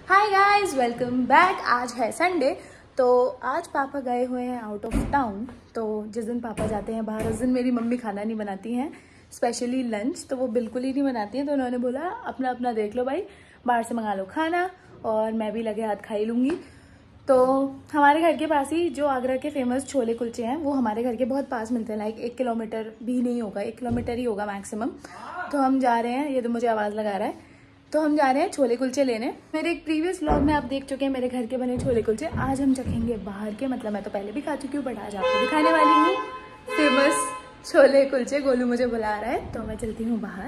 Hi guys, welcome back. आज है Sunday, तो आज पापा गए हुए हैं आउट ऑफ टाउन। तो जिस दिन पापा जाते हैं बाहर उस दिन मेरी मम्मी खाना नहीं बनाती हैं, स्पेशली लंच तो वो बिल्कुल ही नहीं बनाती हैं। तो उन्होंने बोला अपना अपना देख लो भाई, बाहर से मंगा लो खाना और मैं भी लगे हाथ खा ही लूँगी। तो हमारे घर के पास ही जो आगरा के फेमस छोले कुलचे हैं वो हमारे घर के बहुत पास मिलते हैं। लाइक 1 किलोमीटर भी नहीं होगा, 1 किलोमीटर ही होगा मैक्सिमम। तो हम जा रहे हैं, ये तो मुझे आवाज़ लगा रहा है। तो हम जा रहे हैं छोले कुलचे लेने। मेरे एक प्रीवियस व्लॉग में आप देख चुके हैं मेरे घर के बने छोले कुलचे। आज हम चखेंगे बाहर के, मतलब मैं तो पहले भी खा चुकी हूँ बट आज आपको दिखाने वाली हूँ फेमस छोले कुलचे। गोलू मुझे बुला रहा है तो मैं चलती हूँ बाहर।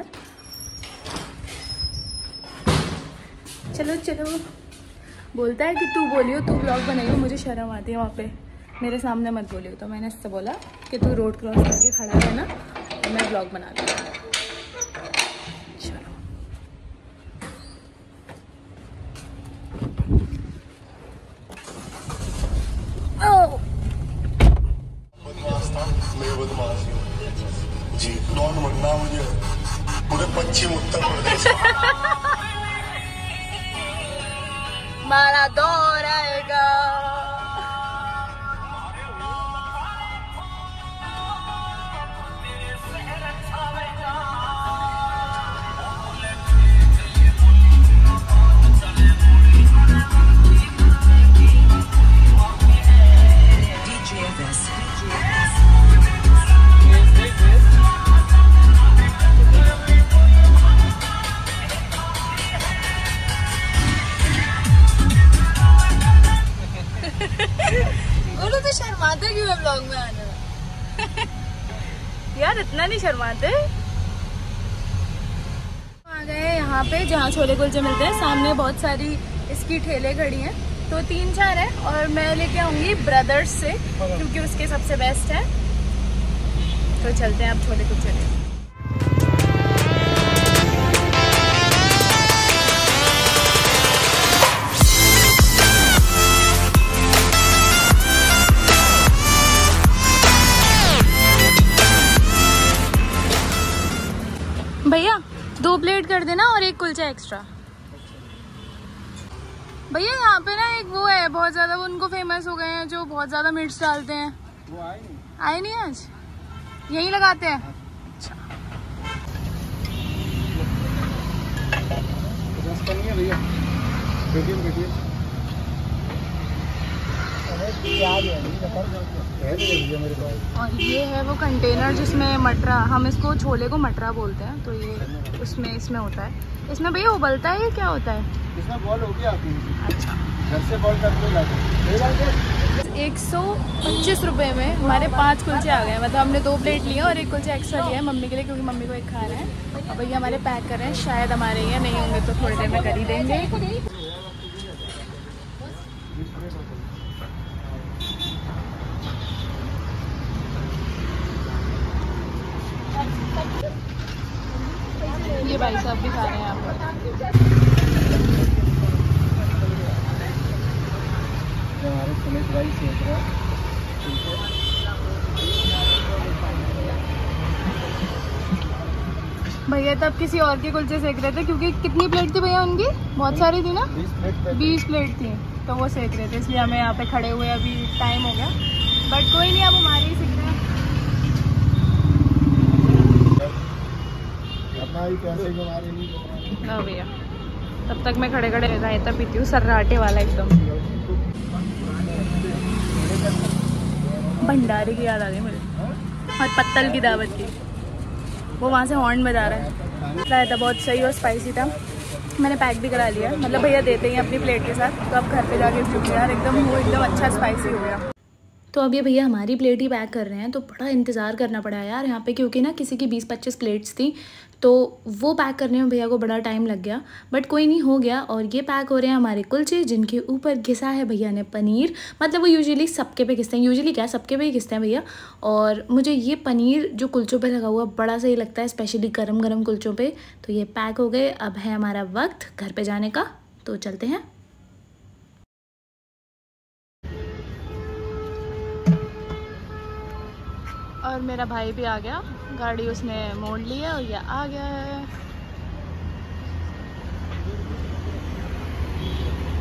चलो चलो, बोलता है कि तू बोलियो, तू व्लॉग बनाइयो। मुझे शर्म आती है वहाँ पे, मेरे सामने मत बोलियो। तो मैंने इससे बोला कि तू रोड क्रॉस करके खड़ा रहना और मैं व्लॉग बना दूँ। जी कौन बनना मुझे पूरे पश्चिम उत्तर प्रदेश मारा दौर आएगा। बोलो तो शर्माते क्यों है व्लॉग में आने में? यार इतना नहीं शर्माते। आ गए यहाँ पे जहाँ छोले कुलचे मिलते हैं। सामने बहुत सारी इसकी ठेले खड़ी हैं, तो 3-4 है और मैं लेके आऊंगी ब्रदर्स से क्योंकि उसके सबसे बेस्ट है। तो चलते हैं अब छोले कुलचे लेने। भैया 2 प्लेट कर देना और 1 कुलचा एक्स्ट्रा। भैया यहाँ पे ना एक वो है बहुत ज्यादा, वो उनको फेमस हो गए हैं जो बहुत ज्यादा मिर्च डालते हैं। वो आए नहीं आज, यहीं लगाते हैं। अच्छा और ये है वो कंटेनर जिसमें मटरा, हम इसको छोले को मटरा बोलते हैं। तो ये इसमें होता है। इसमें भैया उबलता है, ये क्या होता है? इसमें बॉल हो गया। अच्छा, घर से बॉल करके लाते। 125 रुपये में हमारे 5 कुलचे आ गए। मतलब हमने 2 प्लेट लिए और 1 कुलचा एक्स्ट्रा लिया है मम्मी के लिए क्योंकि मम्मी को एक खाना है। और भैया हमारे पैक कर रहे हैं, शायद हमारे यहाँ नहीं होंगे तो थोड़ी देर में कर ही देंगे। ये भाई साहब भी खा रहे हैं यहाँ पर। हमारे सुमित भाई सेक रहे हैं। भैया तब किसी और के कुलचे सेक रहे थे क्योंकि कितनी प्लेट थी भैया उनकी? बहुत सारी थी ना, 20 प्लेट थी। तो वो सेक रहे थे, इसलिए हमें यहाँ पे खड़े हुए अभी टाइम हो गया। बट कोई नहीं, अब हमारे ही सेक रहे हैं। ना भैया, तब तक मैं खड़े खड़े रायता पीती हूँ, सर्राटे वाला एकदम। भंडारे की याद आ गई मुझे और पत्तल की दावत की। वो वहाँ से हॉर्न बजा रहा है। रायता बहुत सही और स्पाइसी था। मैंने पैक भी करा लिया, मतलब भैया देते हैं अपनी प्लेट के साथ। तो अब घर पे जाके चुके यार, वो एकदम अच्छा स्पाइसी हो गया। तो अब ये भैया हमारी प्लेट ही पैक कर रहे हैं। तो बड़ा इंतज़ार करना पड़ा यार यहाँ पे क्योंकि ना किसी की 20-25 प्लेट्स थी, तो वो पैक करने में भैया को बड़ा टाइम लग गया। बट कोई नहीं, हो गया। और ये पैक हो रहे हैं हमारे कुलचे जिनके ऊपर घिसा है भैया ने पनीर। मतलब वो यूजुअली सबके पे घिसते हैं, यूजुअली क्या सबके पे ही घिसते हैं भैया। और मुझे ये पनीर जो कुलचों पे लगा हुआ बड़ा सही लगता है, स्पेशली गरम गरम कुलचों पे। तो ये पैक हो गए, अब है हमारा वक्त घर पे जाने का। तो चलते हैं। और मेरा भाई भी आ गया, गाड़ी उसने मोड़ लिया और ये आ गया है।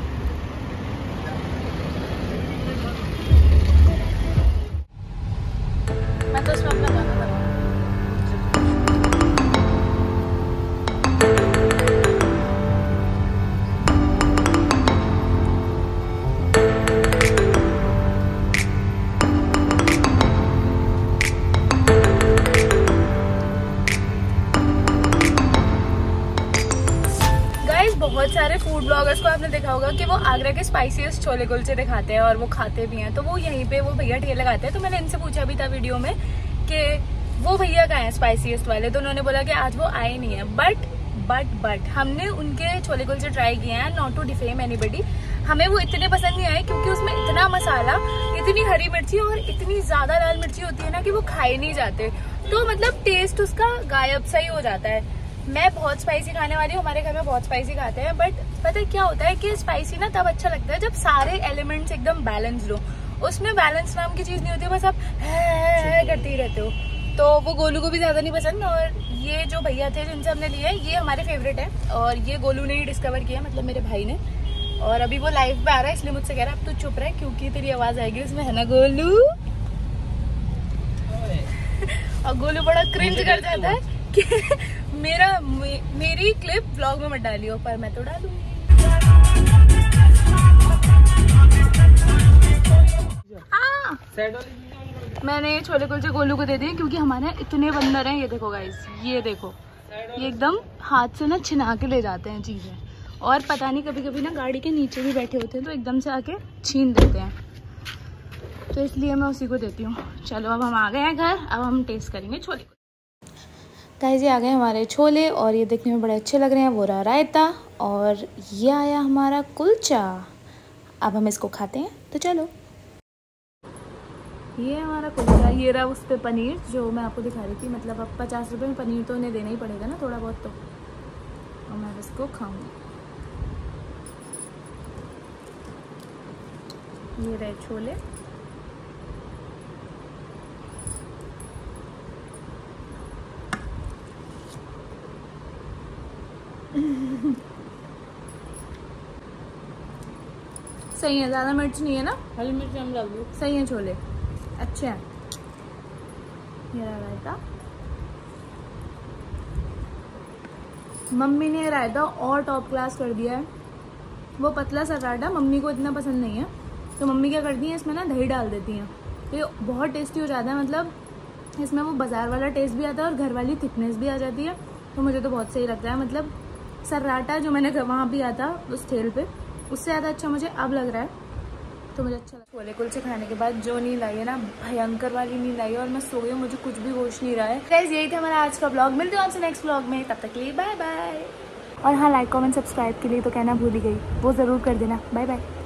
ब्लॉगर्स को आपने देखा होगा कि वो आगरा के स्पाइसीएस्ट छोले कुलचे दिखाते हैं और वो खाते भी हैं, तो वो यहीं पे वो भैया ठेले लगाते हैं। तो मैंने इनसे पूछा भी था वीडियो में कि वो भैया कहाँ हैं स्पाइसीएस्ट वाले, तो उन्होंने बोला कि आज वो आए नहीं है। बट हमने उनके छोले कुलचे ट्राई किए हैं, नॉट टू डिफेम एनीबडी। हमें वो इतने पसंद नहीं आए क्योंकि उसमें इतना मसाला, इतनी हरी मिर्ची और इतनी ज्यादा लाल मिर्ची होती है ना कि वो खाए नहीं जाते, तो मतलब टेस्ट उसका गायब सा ही हो जाता है। मैं बहुत स्पाइसी खाने वाली हूँ, हमारे घर में बहुत स्पाइसी खाते हैं, बट पता है क्या होता है कि स्पाइसी ना तब अच्छा लगता है जब सारे एलिमेंट्स एकदम बैलेंस्ड हो। उसमें बैलेंस नाम की चीज नहीं होती, बस आप करते ही रहते हो। तो वो गोलू को भी ज्यादा नहीं पसंद, और ये जो भैया थे जिनसे हमने लिए ये हमारे फेवरेट है, और ये गोलू ने ही डिस्कवर किया, मतलब मेरे भाई ने। और अभी वो लाइव पे आ रहा है, इसलिए मुझसे कह रहा है अब तू चुप रहे क्योंकि तेरी आवाज आएगी उसमें, है ना गोलू? और गोलू बड़ा क्रिंज कर जाता है कि मेरी क्लिप व्लॉग में मत डालियो, पर मैं तो डालूंगी। मैंने छोले कुलचे गोलू को दे दिए क्योंकि हमारे इतने बंदर हैं। ये देखो गाइस, ये देखो, ये एकदम हाथ से ना छिना के ले जाते हैं चीजें, और पता नहीं कभी कभी ना गाड़ी के नीचे भी बैठे होते हैं तो एकदम से आके छीन देते हैं, तो इसलिए मैं उसी को देती हूँ। चलो अब हम आ गए हैं घर, अब हम टेस्ट करेंगे छोले। गाइस ये आ गए हमारे छोले, और ये देखने में बड़े अच्छे लग रहे हैं। वो रहा रायता, और ये आया हमारा कुलचा। अब हम इसको खाते हैं, तो चलो। ये हमारा कुलचा, ये रहा उस पर पनीर जो मैं आपको दिखा रही थी। मतलब अब 50 रुपये में पनीर तो उन्हें देना ही पड़ेगा ना थोड़ा बहुत, तो और मैं इसको खाऊंगी। ये रहे छोले, सही है, ज़्यादा मिर्च नहीं है ना? हरी मिर्च हम लग सही है, छोले अच्छे हैं। ये रायता, मम्मी ने रायता और टॉप क्लास कर दिया है। वो पतला सा रायता मम्मी को इतना पसंद नहीं है, तो मम्मी क्या करती हैं इसमें ना दही डाल देती हैं, तो ये बहुत टेस्टी हो जाता है। मतलब इसमें वो बाजार वाला टेस्ट भी आता है और घर वाली थिकनेस भी आ जाती है, तो मुझे तो बहुत सही लगता है। मतलब सर्राटा जो मैंने वहाँ भी आता उस ठेल पे, उससे ज़्यादा अच्छा मुझे अब लग रहा है, तो मुझे अच्छा लगा। छोले कुलचे खाने के बाद जो नींद आई है ना, भयंकर वाली नींद आई है, और मैं सो गई हूँ, मुझे कुछ भी होश नहीं रहा है। गाइस यही था हमारा आज का ब्लॉग, मिलते हैं आपसे नेक्स्ट ब्लॉग में, तब तक के लिए बाय बाय। और हाँ, लाइक कमेंट सब्सक्राइब के लिए तो कहना भूल ही गई, वो ज़रूर कर देना। Bye bye.